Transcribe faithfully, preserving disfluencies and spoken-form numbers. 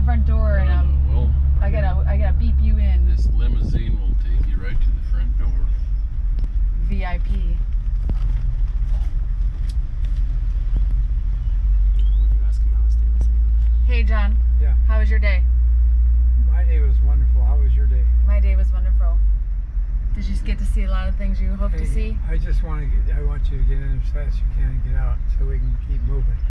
front door, and um, well, I gotta I gotta beep you in. this limousine will take you right to the front door. V I P. Hey John. Yeah. How was your day? My day was wonderful. How was your day? My day was wonderful. Did you get to see a lot of things you hope Hey, to see? I just want to get, I want you to get in as fast as you can and get out so we can keep moving.